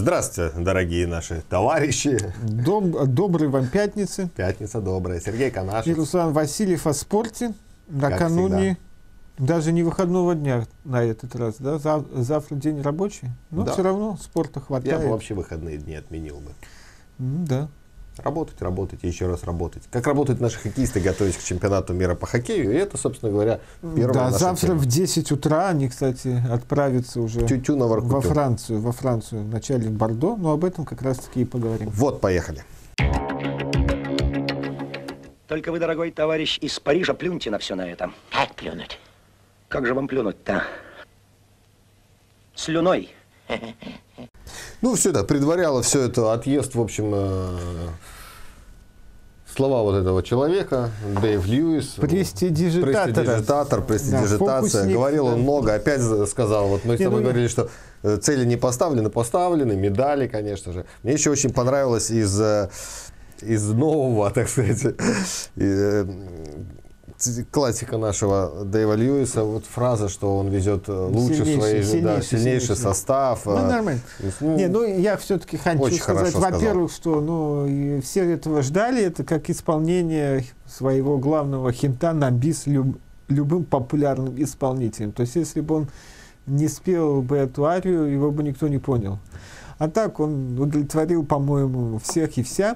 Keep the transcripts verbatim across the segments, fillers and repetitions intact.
Здравствуйте, дорогие наши товарищи. Доб доброй вам пятницы. Пятница добрая. Сергей Канашев. И Руслан Васильев о спорте. Накануне даже не выходного дня на этот раз. Да? Зав завтра день рабочий. Но да. Все равно спорта хватает. Я бы вообще выходные дни отменил бы. Mm, да. Работать, работать и еще раз работать. Как работают наши хоккеисты, готовясь к чемпионату мира по хоккею. И это, собственно говоря, первое. Да, завтра тема. В десять утра они, кстати, отправятся уже Тю -тю во Францию. Во Францию, вначале в Бордо, но об этом как раз-таки и поговорим. Вот, поехали. Только вы, дорогой товарищ, из Парижа плюньте на все на это. Как плюнуть? Как же вам плюнуть-то? Слюной. Ну, все это, предваряло все это отъезд, в общем, э, слова вот этого человека, Дэйв Льюис. Престидижитатор. Престидижитатор, престидижитация. Да, говорил он да. много, опять сказал, вот мы с тобой говорили, что цели не поставлены, поставлены, медали, конечно же. Мне еще очень понравилось из, из нового, так сказать, классика нашего Дэйва Льюиса, вот фраза, что он везет лучше своей, сильнейший, да, сильнейший, сильнейший состав. Ну, нормально. Ну, Не, ну, я все-таки хочу сказать, во-первых, что ну, все этого ждали, это как исполнение своего главного хита на бис люб, любым популярным исполнителем. То есть, если бы он не спел бы эту арию, его бы никто не понял. А так он удовлетворил, по-моему, всех и вся.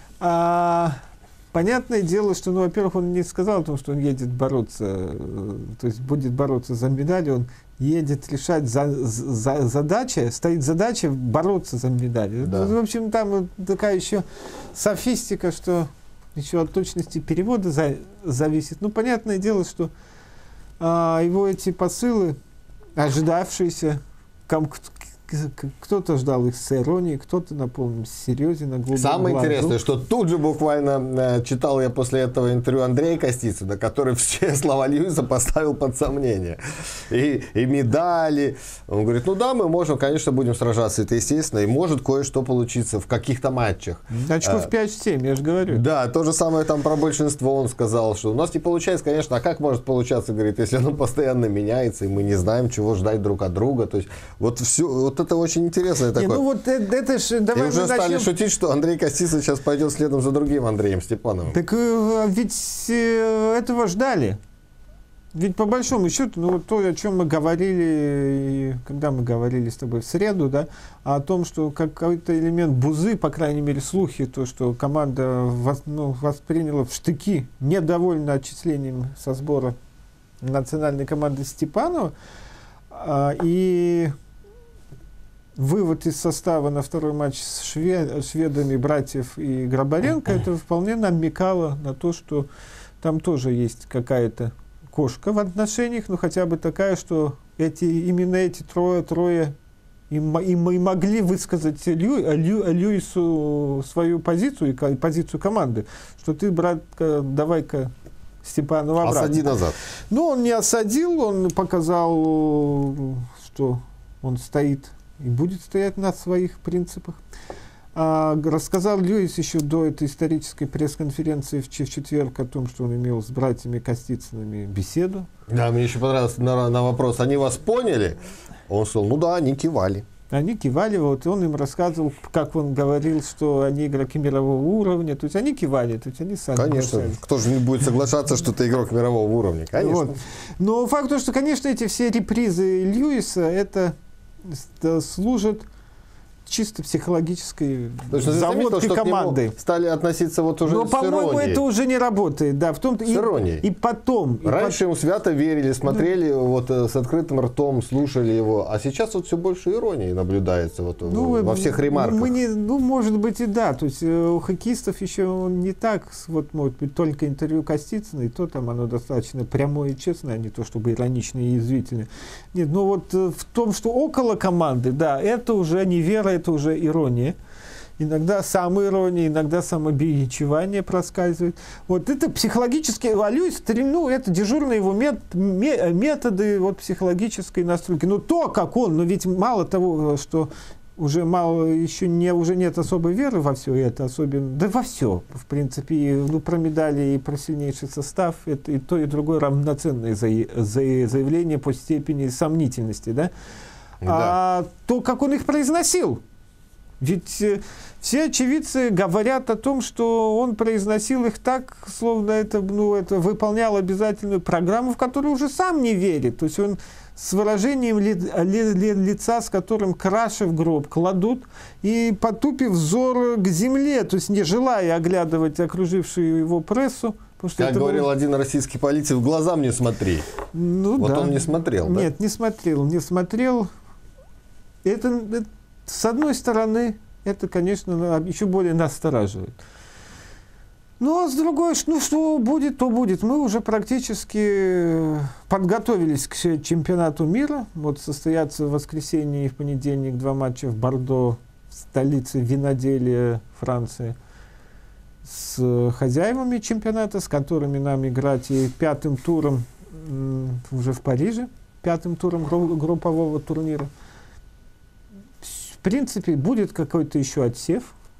А понятное дело, что, ну, во-первых, он не сказал о том, что он едет бороться, то есть будет бороться за медали, он едет решать за, за, задачи, стоит задача бороться за медали. Да. В общем, там такая еще софистика, что еще от точности перевода за, зависит. Ну, понятное дело, что а, его эти посылы, ожидавшиеся, кто-то ждал их с иронией, кто-то на полном серьезе, на глубоком. Самое глазу. Интересное, что тут же буквально читал я после этого интервью Андрея Костицына, который все слова Льюиса поставил под сомнение. И, и медали. Он говорит, ну да, мы можем, конечно, будем сражаться, это естественно, и может кое-что получиться в каких-то матчах. Очков пять-семь, я же говорю. Да, то же самое там про большинство он сказал, что у нас не получается, конечно, а как может получаться, говорит, если оно постоянно меняется, и мы не знаем, чего ждать друг от друга. То есть вот все, вот это очень интересно. Не, ну вот это, это ж, давай и уже начнем... стали шутить, что Андрей Костицын сейчас пойдет следом за другим Андреем Степановым. Так ведь этого ждали. Ведь по большому счету, ну вот то, о чем мы говорили, когда мы говорили с тобой в среду, да, о том, что какой-то элемент бузы, по крайней мере слухи, то, что команда вос, ну, восприняла в штыки, недовольна отчислением со сбора национальной команды Степанова, а, и вывод из состава на второй матч с шве шведами братьев и Грабаренко, это вполне намекало на то, что там тоже есть какая-то кошка в отношениях, ну хотя бы такая, что эти, именно эти трое, трое и, и, и могли высказать Лью, Лью, Льюису свою позицию и позицию команды, что ты, брат, давай-ка Степанова обратно. Осади назад. Но он не осадил, он показал, что он стоит и будет стоять на своих принципах. А, рассказал Льюис еще до этой исторической пресс-конференции в, в четверг о том, что он имел с братьями Костицынами беседу. Да, мне еще понравилось на, на вопрос, они вас поняли? Он сказал, ну да, они кивали. Они кивали, вот, и он им рассказывал, как он говорил, что они игроки мирового уровня, то есть они кивали, то есть они сами. Конечно, бросались. Кто же не будет соглашаться, что ты игрок мирового уровня, конечно. Вот. Но факт то, что, конечно, эти все репризы Льюиса, это служит чисто психологической заводкой команды. Стали относиться вот уже Но, с по-моему, иронией. это уже не работает. Да, в том-то с иронией. И, и потом. Раньше и ему свято верили, смотрели да. вот с открытым ртом, слушали его. А сейчас вот все больше иронии наблюдается вот ну, во всех ремарках. Мы не, ну, может быть, и да. То есть у хоккеистов еще не так, вот, может быть, только интервью Костицына, и то там оно достаточно прямое и честное, а не то, чтобы ироничное и язвительное. Нет, но вот в том, что около команды, да, это уже не вера, это уже ирония. Иногда самоирония, иногда самобичевание проскальзывает. Вот это психологически, а Льюис, ну, это дежурные его мет, методы вот, психологической настройки. Ну, то, как он, но ведь мало того, что уже мало, еще не, уже нет особой веры во все это, особенно, да во все, в принципе, и, ну, про медали и про сильнейший состав, это и то, и другое равноценные заявления по степени сомнительности, да? Да. А то, как он их произносил, Ведь э, все очевидцы говорят о том, что он произносил их так, словно это, ну, это выполнял обязательную программу, в которую уже сам не верит. То есть он с выражением ли, ли, ли, лица, с которым краши в гроб кладут, и потупив взор к земле, то есть не желая оглядывать окружившую его прессу. Что как говорил было... один российский политик, в глаза мне смотри. Ну, вот да. он не смотрел, да? Нет, не смотрел, не смотрел. Это, это, с одной стороны, это, конечно, еще более настораживает. Ну, а с другой, ну, что будет, то будет. Мы уже практически подготовились к чемпионату мира. Вот состоятся в воскресенье и в понедельник два матча в Бордо, столице виноделия Франции, с хозяевами чемпионата, с которыми нам играть и пятым туром уже в Париже, пятым туром группового турнира. В принципе, будет какой-то еще отсев.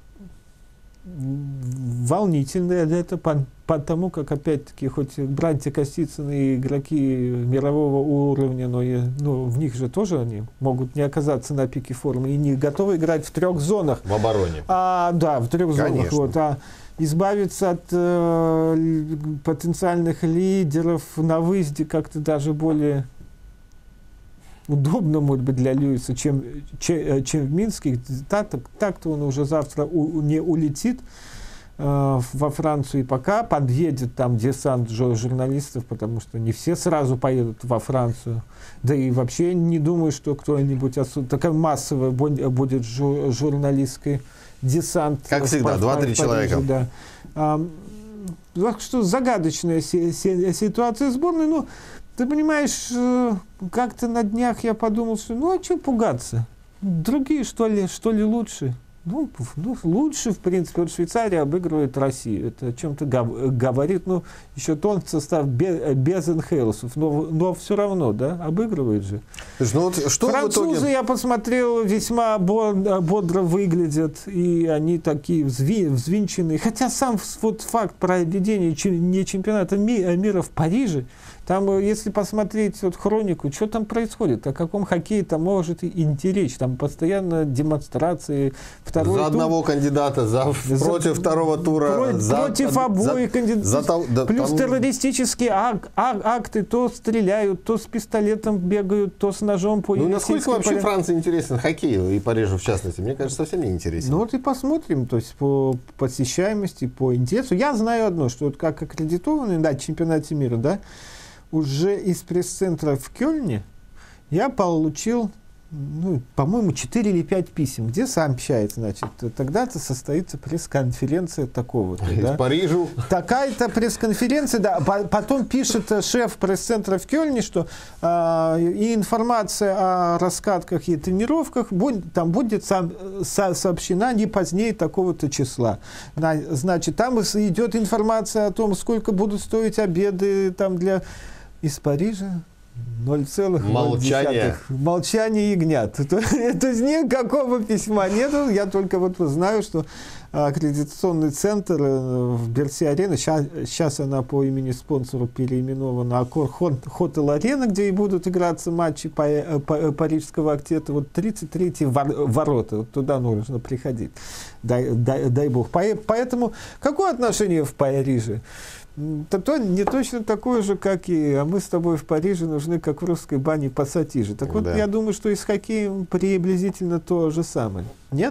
Волнительный это, потому как, опять-таки, хоть братья Костицыны игроки мирового уровня, но, и, ну, в них же тоже они могут не оказаться на пике формы и не готовы играть в трех зонах. В обороне. А, да, в трех Конечно. зонах. Вот, а избавиться от э, потенциальных лидеров на выезде как-то даже более удобно, может быть, для Льюиса, чем, чем, чем в Минске. Так, так-то он уже завтра у, не улетит э, во Францию, и пока подъедет там десант журналистов, потому что не все сразу поедут во Францию. Да и вообще не думаю, что кто-нибудь отсюда... Такая массовая будет жур, журналистский десант. Как всегда, два-три человека. Да. А, так что загадочная си- си- ситуация сборной. Ну, ты понимаешь, как-то на днях я подумал, что ну а что пугаться? Другие, что ли, что ли лучше? Ну, ну, лучше, в принципе. Вот Швейцария обыгрывает Россию. Это о чем-то гов- говорит. Ну, еще тот состав без, без инхейлсов. Но, но все равно, да, обыгрывает же. Слушай, ну вот что Французы, в итоге... я посмотрел, весьма бодро выглядят. И они такие взви- взвинченные. Хотя сам вот факт проведения не чемпионата мира в Париже, там, если посмотреть вот хронику, что там происходит, о каком хоккее там может идти речь. Там постоянно демонстрации. Второй за тур, одного кандидата, за, за, против второго тура. Про, за, против за, обоих кандидатов. Да, плюс там... террористические ак, ак, акты. То стреляют, то с пистолетом бегают, то с ножом по Ну, насколько вообще полям. Франции интересен хоккей, и Парижу в частности? Мне кажется, совсем не интересен. Ну вот и посмотрим, то есть по посещаемости, по интересу. Я знаю одно, что вот как аккредитованный на чемпионате мира, да, уже из пресс-центра в Кёльне я получил, ну, по-моему, четыре или пять писем, где сообщает, значит, тогда-то состоится пресс-конференция такого-то. Из да? Парижу. Такая-то пресс-конференция, да. Потом пишет шеф пресс-центра в Кёльне, что э, и информация о раскатках и тренировках будет, там будет со, со, сообщена не позднее такого-то числа. На, значит, там идет информация о том, сколько будут стоить обеды там для... Из Парижа ноль целых ноль десятых. Молчание. Молчание ягнят. То, то есть никакого письма нету. Я только вот знаю, что аккредитационный центр в Берси-Арена, сейчас, сейчас она по имени спонсору переименована Аккор Хотел-Арена, где и будут играться матчи по, по, Парижского октета. Вот тридцать третьи вор, ворота. Вот туда нужно приходить. Дай, дай, дай бог. Поэтому какое отношение в Париже? То, то не точно такое же, как и а мы с тобой в Париже нужны, как в русской бане пассатижи. Так вот, да. Я думаю, что и с хоккеем приблизительно то же самое. Нет?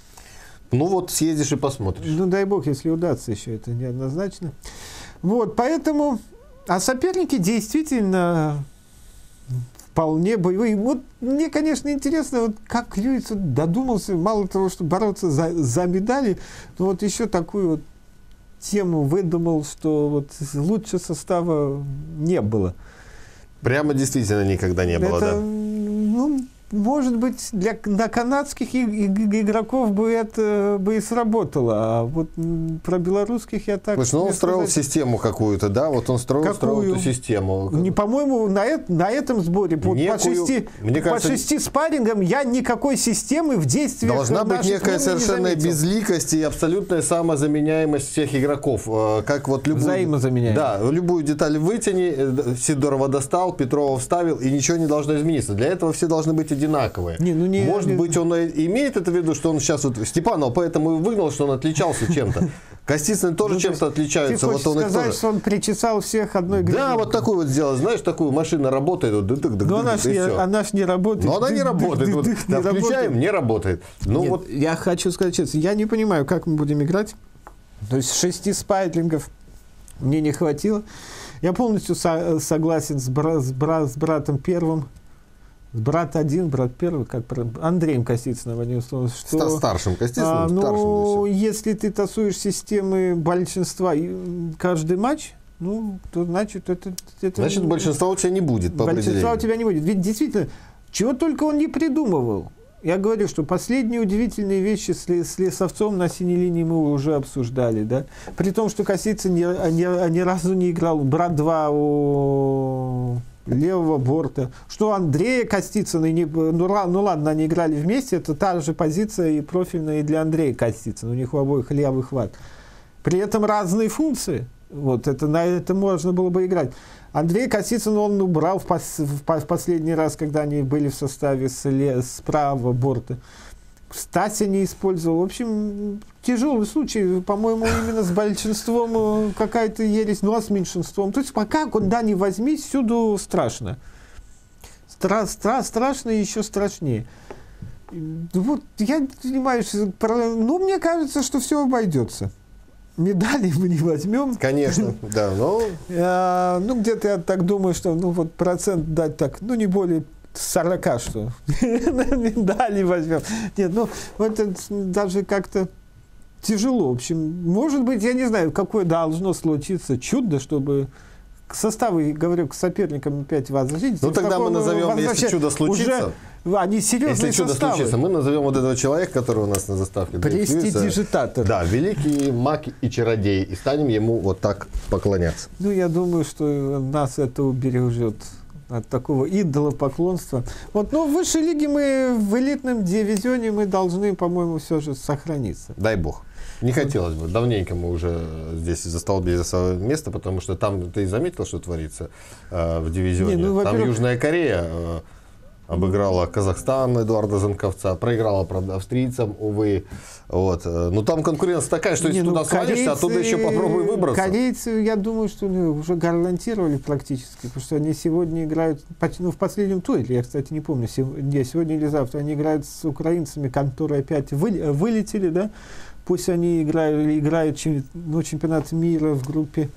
Ну вот съездишь и посмотришь. Ну дай бог, если удастся еще, это неоднозначно. Вот, поэтому... А соперники действительно вполне боевые. Вот мне, конечно, интересно, вот как Льюис додумался, мало того, что бороться за, за медали, но вот еще такую вот тему выдумал, что вот лучше состава не было. Прямо действительно никогда не было, это, да? Ну, может быть, для, для канадских и, и, игроков бы это бы и сработало, а вот про белорусских я так... Слушай, ну он строил сказать, систему какую-то, да? Вот он строил, строил эту систему. Не, по-моему, на, это, на этом сборе по, Некую, по, шести, мне кажется, по шести спаррингам я никакой системы в действии должна быть некая совершенная безликость и абсолютная самозаменяемость всех игроков. Как вот любую, Взаимозаменяемость. Да, любую деталь вытяни, Сидорова достал, Петрова вставил, и ничего не должно измениться. Для этого все должны быть одинаковые. Не, ну не, Может не... быть, он имеет это в виду, что он сейчас вот Степанова поэтому и выгнал, что он отличался чем-то. Костицыны тоже Ну, чем-то отличаются. Ты вот он сказать, тоже... что он причесал всех одной гривной? Да, вот такую вот сделал. Знаешь, такую машина работает. Вот, дык, дык, Но дык, она и ж не, всё. она ж не работает. Но она не Дык, работает. дык, Вот, дык, да, не включаем, работает. не работает. Ну Нет, вот, я хочу сказать честно, я не понимаю, как мы будем играть. То есть шести спайтлингов мне не хватило. Я полностью со- согласен с, бра- с, бра- с братом первым. Брат один, брат первый, как про- Андреем Костицыным, они условно, что... ста- старшим Костицыным, А, старшим. ну, да, всё. если ты тасуешь системы большинства и, м, каждый матч, ну, то значит это... это Значит, большинства у тебя не будет по большинства у определению. тебя не будет. Ведь действительно, чего только он не придумывал. Я говорю, что последние удивительные вещи с, Ле- с Лесовцом на синей линии мы уже обсуждали, да. При том, что Косицын ни, ни, ни разу не играл, брат два у левого борта. Что Андрея Костицына, и не, ну, ла- ну ладно, они играли вместе, это та же позиция и профильная и для Андрея Костицына, у них у обоих левый хват. При этом разные функции. Вот, это, на это можно было бы играть. Андрей Костицын он убрал в, пос, в, в последний раз, когда они были в составе с, ле, с правого борта. Стася не использовал. В общем, тяжелый случай. По-моему, именно с большинством какая-то ересь, ну а с меньшинством. То есть пока куда ни возьми, всюду страшно. Стра, стра, страшно и еще страшнее. Вот, я не понимаю, ну, мне кажется, что все обойдется. Медали мы не возьмем. Конечно, да, но... А, ну, где-то я так думаю, что ну, вот процент дать так, ну, не более сорока, что медали возьмем. Нет, ну, вот это даже как-то тяжело. В общем, может быть, я не знаю, какое должно случиться чудо, чтобы к составу, говорю, к соперникам опять возвращать. Ну, тогда мы назовем, если чудо случится... Они серьезные Если чудо составы. случится, мы назовем вот этого человека, который у нас на заставке. Престидижитатор. Да, великий маг и чародей. И станем ему вот так поклоняться. Ну, я думаю, что нас это убережет от такого идолопоклонства. Вот, но в высшей лиге мы, в элитном дивизионе мы должны, по-моему, все же сохраниться. Дай бог. Не хотелось бы. Давненько мы уже здесь застолбили за свое место, потому что там, ты заметил, что творится э, в дивизионе? Не, ну, там Южная Корея э, обыграла Казахстан Эдуарда Занковца, проиграла, правда, австрийцам, увы. Вот. Ну, там конкуренция такая, что если Не, ну, туда свалишься, оттуда еще попробуй выбраться. Корейцы, я думаю, что ну, уже гарантировали практически, потому что они сегодня играют, ну, в последнем туре, я, кстати, не помню, сегодня, сегодня или завтра, они играют с украинцами, которые опять вы, вылетели, да, пусть они играют, играют ну, чемпионат мира в группе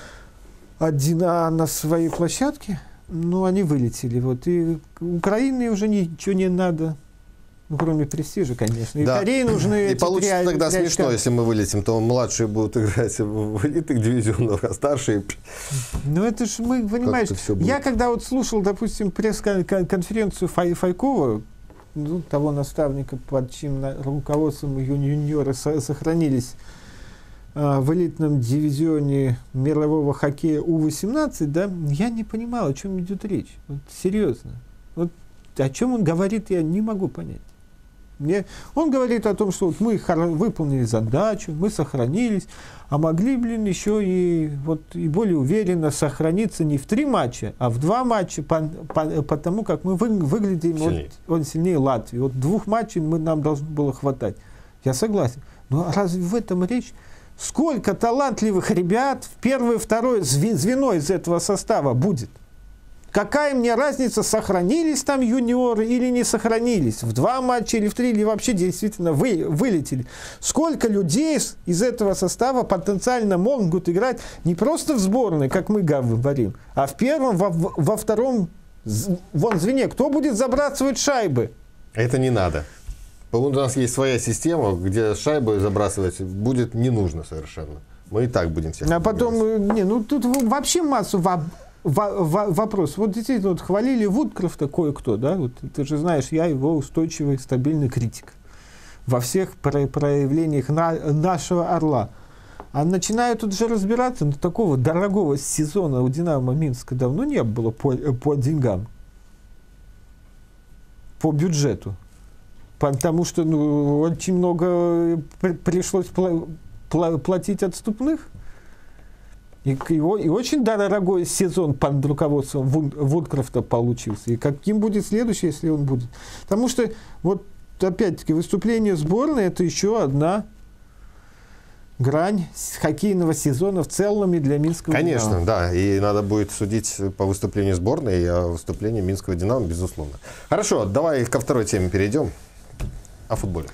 один А на своей площадке, но они вылетели. Вот. И Украине уже ничего не надо, ну, кроме престижа, конечно. И да. Корее нужны... И получится три, тогда три смешно, очка. если мы вылетим, то младшие будут играть в элитных дивизионах, а старшие... Ну, это ж мы, понимаешь, я когда вот слушал, допустим, пресс-конференцию Фай, Файкова, ну, того наставника, под чьим руководством юниоры сохранились а, в элитном дивизионе мирового хоккея У восемнадцать, да, я не понимал, о чем идет речь. Вот, серьезно. Вот, о чем он говорит, я не могу понять. Мне, он говорит о том, что вот мы выполнили задачу, мы сохранились, а могли, блин, еще и, вот, и более уверенно сохраниться не в три матча, а в два матча, по, по, потому как мы вы, выглядим сильнее. Вот, он сильнее Латвии. Вот двух матчей мы, нам должно было хватать. Я согласен. Но разве в этом речь? Сколько талантливых ребят в первое и второе звено из этого состава будет? Какая мне разница, сохранились там юниоры или не сохранились? В два матча или в три, или вообще действительно вы, вылетели? Сколько людей из этого состава потенциально могут играть не просто в сборной, как мы говорим, а в первом, во, во втором вон звене? Кто будет забрасывать шайбы? Это не надо. У нас есть своя система, где шайбы забрасывать будет не нужно совершенно. Мы и так будем всех. А потом, не, ну тут вообще массу во, во, во, вопросов. Вот действительно, вот хвалили Вудкрафта кое-кто, да, вот ты же знаешь, я его устойчивый, стабильный критик во всех про, проявлениях на, нашего Орла. А начинаю тут же разбираться, ну такого дорогого сезона у Динамо Минска давно не было по, по деньгам, по бюджету. Потому что ну, очень много пришлось платить отступных. И, и, и очень дорогой сезон под руководством Вуд, Вудкрафта получился. И каким будет следующий, если он будет? Потому что, вот опять-таки, выступление сборной – это еще одна грань хоккейного сезона в целом и для Минского Конечно, «Динамо». да. И надо будет судить по выступлению сборной и о выступлении Минского «Динамо», безусловно. Хорошо, давай ко второй теме перейдем. О футболе.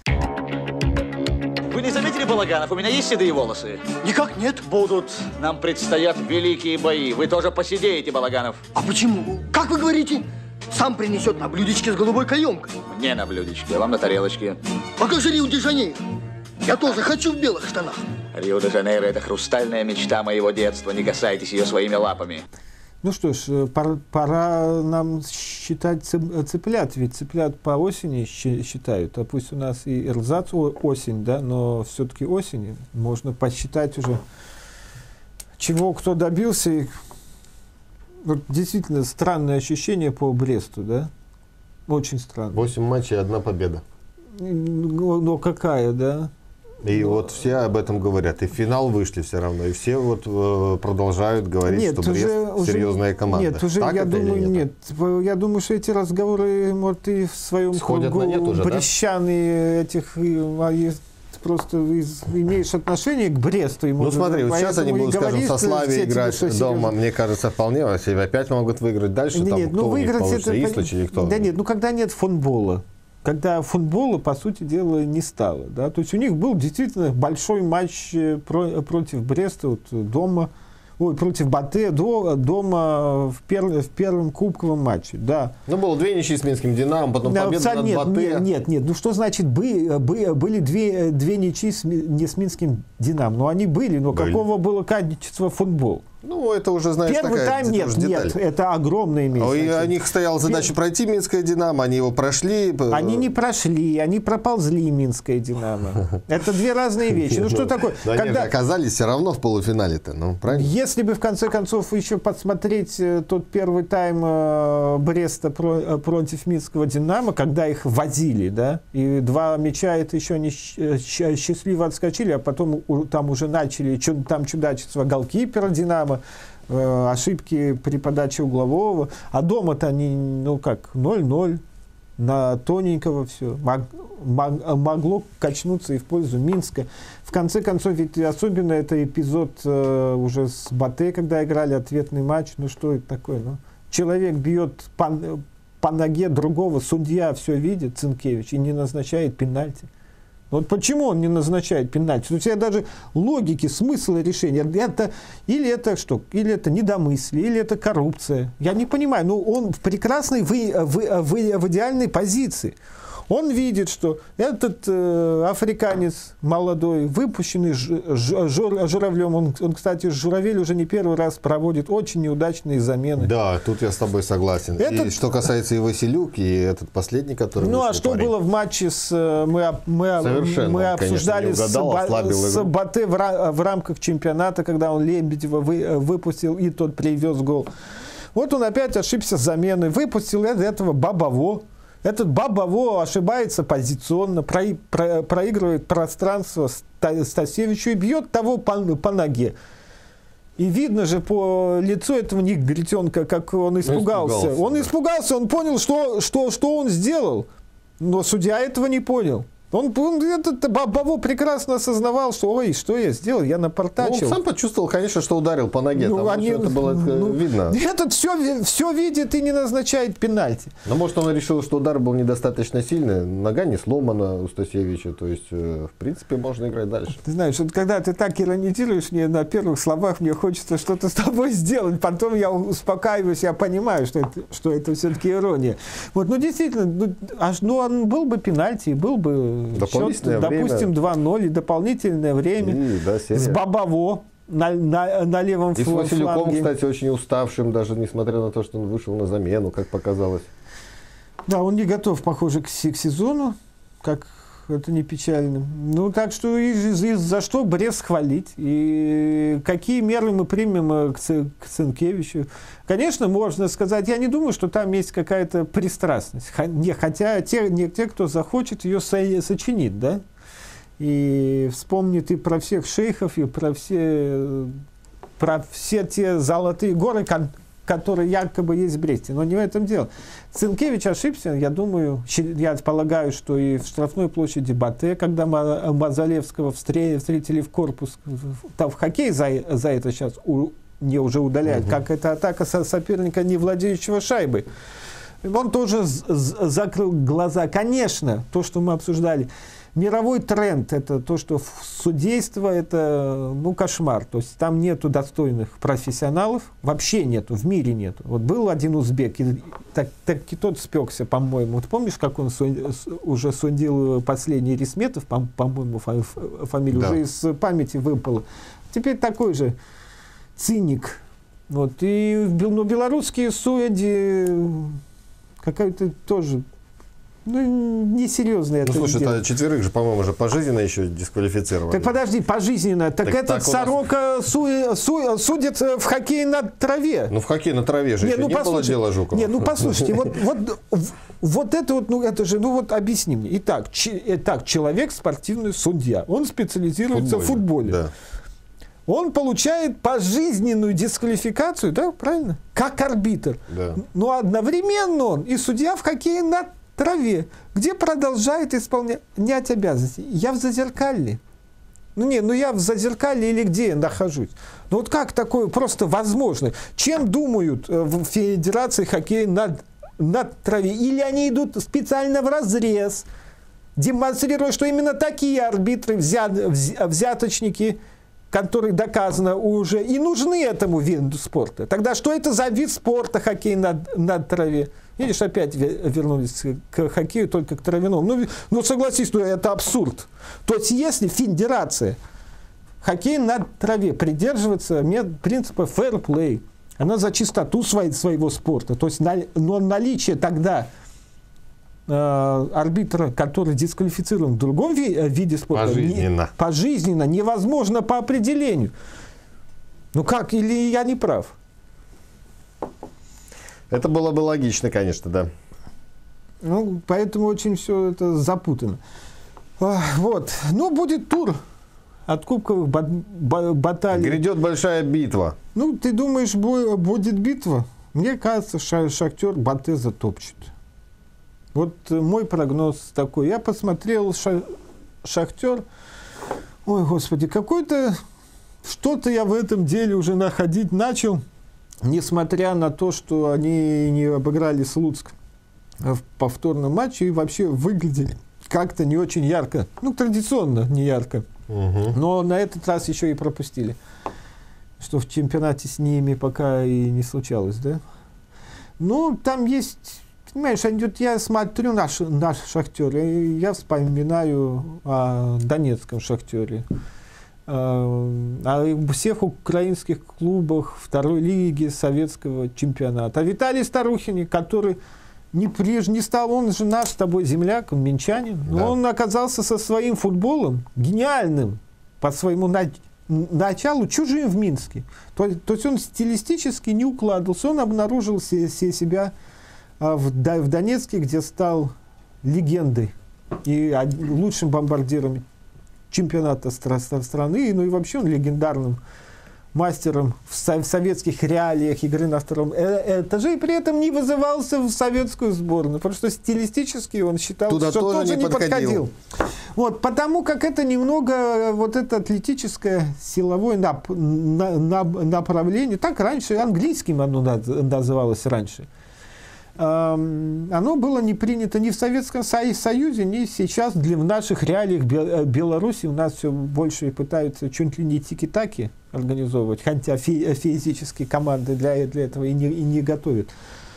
Вы не заметили, Балаганов, у меня есть седые волосы? Никак нет. Будут. Нам предстоят великие бои. Вы тоже посидеете, Балаганов. А почему? Как вы говорите? Сам принесет на блюдечке с голубой каемкой. Мне на блюдечке, а вам на тарелочке. А как же Рио-де-Жанейро? Я тоже хочу в белых штанах. Рио-де-Жанейро – это хрустальная мечта моего детства. Не касайтесь ее своими лапами. Ну что ж, пора, пора нам считать цыплят, ведь цыплят по осени считают, а пусть у нас и эрзац осень, да, но все-таки осень, можно посчитать уже, чего кто добился. И вот действительно странное ощущение по Бресту, да, очень странно. Восемь матчей, одна победа. Но, но какая, да? И Но... вот все об этом говорят. И в финал вышли все равно. И все вот э, продолжают говорить, нет, что Брест уже, серьезная команда. Нет, уже так я это думаю, нет. нет. Я думаю, что эти разговоры, может, и в своем Сходят кругу на нет уже, брещаны этих, и, просто из, имеешь отношение к Бресту. И, ну смотри, вот сейчас они будут, скажем, со Славией играть дома. Серьезно. Мне кажется, вполне себе опять могут выиграть дальше. Нет, там, нет, кто ну у них выиграть получится, это... Ислыч или кто? Да нет, ну когда нет футбола. Когда футбола, по сути дела, не стало. Да? То есть у них был действительно большой матч про, против Бреста вот, дома, ой, против Батэ до, дома в, пер, в первом кубковом матче. Да. Ну, было две ничьи с Минским «Динамо», потом да, победа над нет, Батэ. Нет, нет, нет. Ну что значит, бы, бы, были две, две ничьи с, не с Минским «Динамо». Ну они были, но были. Какого было качества футбол? Ну, это уже, знаешь, Первый такая тайм нет, нет, это огромное имеет. У них стояла задача пройти Минское «Динамо», они его прошли. Они не прошли, они проползли Минское «Динамо». Это две разные вещи. Ну что такое? Но они оказались все равно в полуфинале-то, ну, правильно? Если бы, в конце концов, еще подсмотреть тот первый тайм Бреста против Минского «Динамо», когда их возили, да, и два мяча это еще не счастливо отскочили, а потом там уже начали там чудачество голкипера «Динамо», ошибки при подаче углового, а дома-то они, ну как, ноль-ноль, на тоненького все. Мог, мог, могло качнуться и в пользу Минска. В конце концов, ведь особенно это эпизод э, уже с Батэ, когда играли ответный матч. Ну что это такое? Ну, человек бьет по, по ноге другого, судья все видит, Цинкевич, и не назначает пенальти. Вот почему он не назначает пенальти? У тебя даже логики, смысла решения. Это, или это что? Или это недомыслие, или это коррупция. Я не понимаю. Но он в прекрасной, в, в, в, в идеальной позиции. Он видит, что этот э, африканец молодой, выпущенный ж, ж, жур, журавлем, он, он, кстати, журавель уже не первый раз проводит очень неудачные замены. Да, тут я с тобой согласен. Этот... И что касается и Василюк, и этот последний, который... Ну, а что парень. Было в матче с... Мы, мы, мы обсуждали конечно, с, с Батэ в, в рамках чемпионата, когда он Лебедева вы, выпустил, и тот привез гол. Вот он опять ошибся с заменой, выпустил этого Бабаво. Этот Бабаво ошибается позиционно, про, про, проигрывает пространство Стасевичу и бьет того по, по ноге. И видно же по лицу этого негритенка, как он испугался. испугался он да. испугался, он понял, что, что, что он сделал. Но судья этого не понял. Он, он этот Бабаво прекрасно осознавал, что ой, что я сделал, я напортачил. Ну, он сам почувствовал, конечно, что ударил по ноге, ну, там они, это было ну, видно. Этот все, все видит и не назначает пенальти. Но может он решил, что удар был недостаточно сильный, нога не сломана у Стасевича, то есть в принципе можно играть дальше. Ты знаешь, вот когда ты так иронизируешь, мне на первых словах мне хочется что-то с тобой сделать, потом я успокаиваюсь, я понимаю, что это, что это все-таки ирония. Вот, ну действительно, ну, аж, ну он был бы пенальти, был бы счет, допустим, два ноль и дополнительное время и, да, с Бабаво на, на, на левом и фланге. И с Василюком, кстати, очень уставшим, даже несмотря на то, что он вышел на замену, как показалось. Да, он не готов, похоже, к, к сезону, как это не печально. Ну, так что и, и за что Брест хвалить? И какие меры мы примем к, к Цинкевичу? Конечно, можно сказать, я не думаю, что там есть какая-то пристрастность. Хотя те, не те, кто захочет, ее со, сочинит, да? И вспомнит и про всех шейхов, и про все про все те золотые горы, которые якобы есть в Бресте. Но не в этом дело. Цинкевич ошибся, я думаю, я полагаю, что и в штрафной площади Батэ, когда Мазалевского встретили в корпус, там в хоккей за, за это сейчас у, не уже удаляют, угу. как это атака со соперника, не владеющего шайбой. Он тоже закрыл глаза. Конечно, то, что мы обсуждали, мировой тренд, это то, что судейство, это, ну, кошмар. То есть там нету достойных профессионалов, вообще нету, в мире нету. Вот был один узбек, и, так, так и тот спекся, по-моему. Ты помнишь, как он суд, уже судил последний Рисметов, по- по-моему, фа- фамилия да. уже из памяти выпала. Теперь такой же циник. Вот. И ну, белорусские судьи какая-то тоже... Ну, несерьезно это. Ну, слушай, это четверых же, по-моему, уже пожизненно еще дисквалифицировали. Так подожди, пожизненно. Так, так этот так Сорока нас... су, су, судит в хоккее на траве. Ну, в хоккее на траве же не, еще ну, не было дела Жукова. Не, ну, послушайте, вот, вот, вот это вот, ну, это же, ну, вот объясни мне. Итак, ч, итак человек спортивный судья. Он специализируется Футбольно, в футболе. Да. Он получает пожизненную дисквалификацию, да, правильно? Как арбитр. Да. Но одновременно он и судья в хоккее на траве, где продолжает исполнять обязанности. Я в Зазеркалье. Ну не, ну я в Зазеркалье или где я нахожусь. Ну вот как такое просто возможно? Чем думают в Федерации хоккея на, на траве? Или они идут специально в разрез, демонстрируя, что именно такие арбитры, взят, взяточники, которые доказано уже и нужны этому виду спорта. Тогда что это за вид спорта хоккей на, на траве? Видишь, опять вернулись к хоккею, только к травяному. Ну, ну согласись, ну, это абсурд. То есть, если федерация хоккей на траве придерживается принципа fair play, она за чистоту своей, своего спорта, то есть, но наличие тогда э, арбитра, который дисквалифицирован в другом ви, виде спорта, пожизненно. Не, пожизненно невозможно по определению. Ну как, или я не прав? Это было бы логично, конечно, да. Ну, поэтому очень все это запутано. Вот. Ну, будет тур от кубковых баталий. Грядет большая битва. Ну, ты думаешь, будет битва? Мне кажется, Шахтер Батэ затопчет. Вот мой прогноз такой. Я посмотрел Шахтер. Ой, господи, какой-то... Что-то я в этом деле уже находить начал. Несмотря на то, что они не обыграли Слуцк в повторном матче и вообще выглядели как-то не очень ярко. Ну, традиционно не ярко. Угу. Но на этот раз еще и пропустили. Что в чемпионате с ними пока и не случалось, да? Ну, там есть... Понимаешь, я смотрю наш, наш Шахтер, и я вспоминаю о донецком Шахтере. О всех украинских клубах второй лиги советского чемпионата. А Виталий Старухин, который не, прежде не стал, он же наш с тобой земляк, он минчанин, но да. Он оказался со своим футболом гениальным по своему на, началу чужим в Минске. То, то есть он стилистически не укладывался, он обнаружил се, се себя в, в Донецке, где стал легендой и лучшим бомбардиром чемпионата страны, ну и вообще он легендарным мастером в, со- в советских реалиях игры на втором этаже, и при этом не вызывался в советскую сборную, потому что стилистически он считал, туда что тоже тоже не подходил. подходил. Вот, потому как это немного вот это атлетическое силовое нап- на- на- направление, так раньше, английским оно называлось раньше, оно было не принято ни в Советском Союзе, ни сейчас для, в наших реалиях Беларуси. У нас все больше пытаются чуть ли не тики-таки организовывать, хотя фи физические команды для, для этого и не, и не готовят.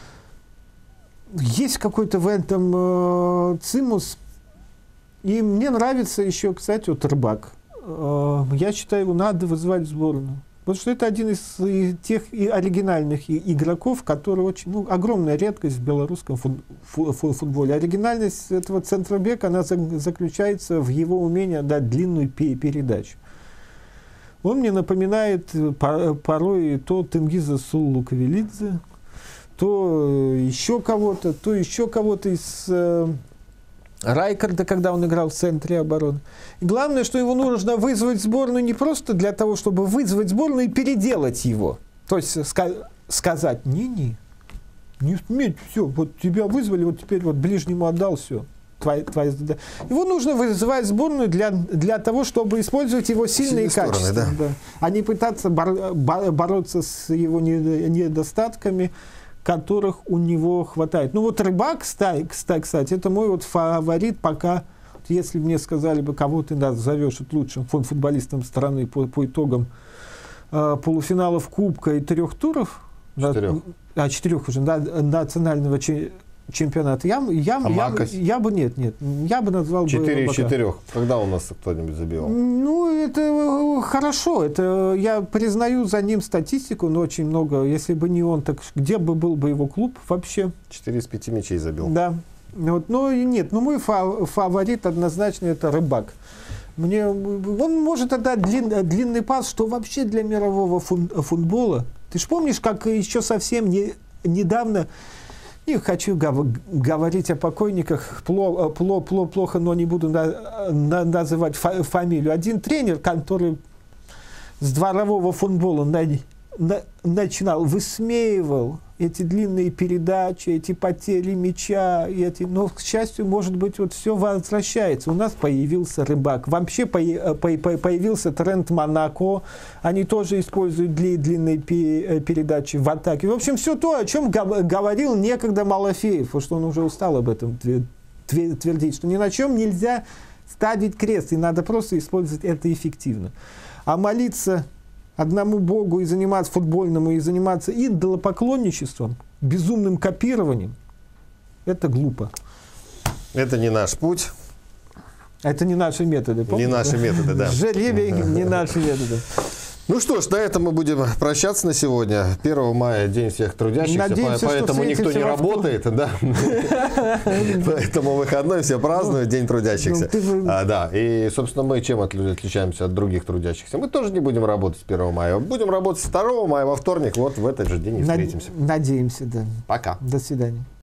Есть какой-то в этом э, цимус. И мне нравится еще, кстати, вот Рыбак. Э, я считаю, его надо вызывать в сборную. Потому что это один из, из тех и оригинальных игроков, который очень, ну, огромная редкость в белорусском фут, фу, фу, футболе. Оригинальность этого центробека, она за, заключается в его умении дать длинную пе передачу. Он мне напоминает по, порой то Тенгиза Сулукавелидзе, то еще кого-то, то еще кого-то из э, Райкарда, когда он играл в центре обороны. И главное, что его нужно вызвать в сборную не просто для того, чтобы вызвать сборную и переделать его. То есть ска- сказать, не-не, не уметь, все, вот тебя вызвали, вот теперь вот ближнему отдал, все. Твоя, твоя, да. Его нужно вызывать в сборную для, для того, чтобы использовать его сильные, сильные качества. Стороны, да. Да. А не пытаться бор- бор- бороться с его недостатками, которых у него хватает. Ну вот Рыбак, кстати, это мой вот фаворит пока. Если мне сказали бы, кого ты назовешь лучшим футболистом страны по, по итогам э, полуфиналов Кубка и трех туров, четырех, да, а четырех уже, да, национального чемпионата, я, я, а я, я, я бы, нет, нет, я бы назвал четыре бы... из четырех. Когда у нас кто-нибудь забивал? Ну, это хорошо, это я признаю за ним статистику, но очень много, если бы не он, так где бы был бы его клуб вообще? Четыре из пяти мячей забил. Да, вот, но нет, ну мой фаворит однозначно это Рыбак. Мне, он может отдать длин, длинный пас, что вообще для мирового фун, футбола. Ты же помнишь, как еще совсем не, недавно... Не хочу говорить о покойниках плохо, плохо, плохо, но не буду на, на, называть фа, фамилию. Один тренер, который с дворового футбола на, на, начинал, высмеивал эти длинные передачи, эти потери мяча, эти, но, к счастью, может быть, вот все возвращается. У нас появился Рыбак. Вообще по, по, по, появился тренд Монако. Они тоже используют дли, длинные передачи в атаке. В общем, все то, о чем говорил некогда Малафеев, потому что он уже устал об этом твердить, что ни на чем нельзя ставить крест, и надо просто использовать это эффективно. А молиться одному Богу и заниматься футбольному, и заниматься идолопоклонничеством, безумным копированием, это глупо. Это не наш путь. Это не наши методы. Помните? Не наши методы, да. Жеребий не наши методы. Ну что ж, на этом мы будем прощаться на сегодня. первого мая день всех трудящихся, Надеемся, поэтому никто не работает. Да? Поэтому выходной все празднуют, день трудящихся. А, да. И, собственно, мы чем отличаемся от других трудящихся? Мы тоже не будем работать с первого мая. Будем работать с второго мая во вторник, вот в этот же день и встретимся. Надеемся, да. Пока. До свидания.